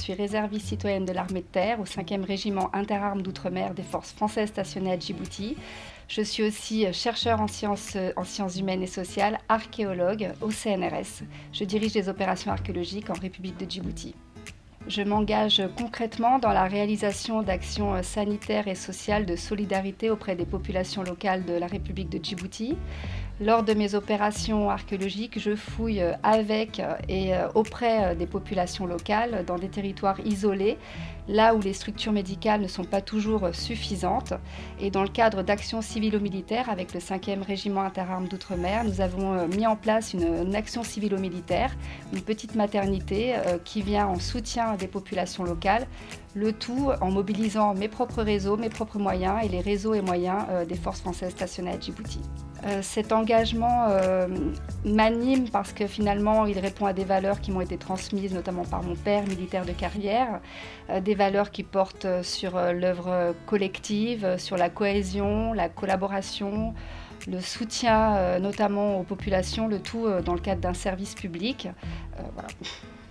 suis réserviste citoyenne de l'armée de terre au 5e régiment interarmes d'outre-mer des forces françaises stationnées à Djibouti. Je suis aussi chercheur en sciences humaines et sociales, archéologue au CNRS. Je dirige des opérations archéologiques en République de Djibouti. Je m'engage concrètement dans la réalisation d'actions sanitaires et sociales de solidarité auprès des populations locales de la République de Djibouti. Lors de mes opérations archéologiques, je fouille avec et auprès des populations locales dans des territoires isolés, là où les structures médicales ne sont pas toujours suffisantes. Et dans le cadre d'actions civilo-militaires avec le 5e régiment interarmes d'outre-mer, nous avons mis en place une action civilo-militaire, une petite maternité qui vient en soutien des populations locales, le tout en mobilisant mes propres réseaux, mes propres moyens et les réseaux et moyens des forces françaises stationnées à Djibouti. Cet engagement m'anime parce que finalement il répond à des valeurs qui m'ont été transmises notamment par mon père, militaire de carrière, des valeurs qui portent sur l'œuvre collective, sur la cohésion, la collaboration, le soutien notamment aux populations, le tout dans le cadre d'un service public. Voilà.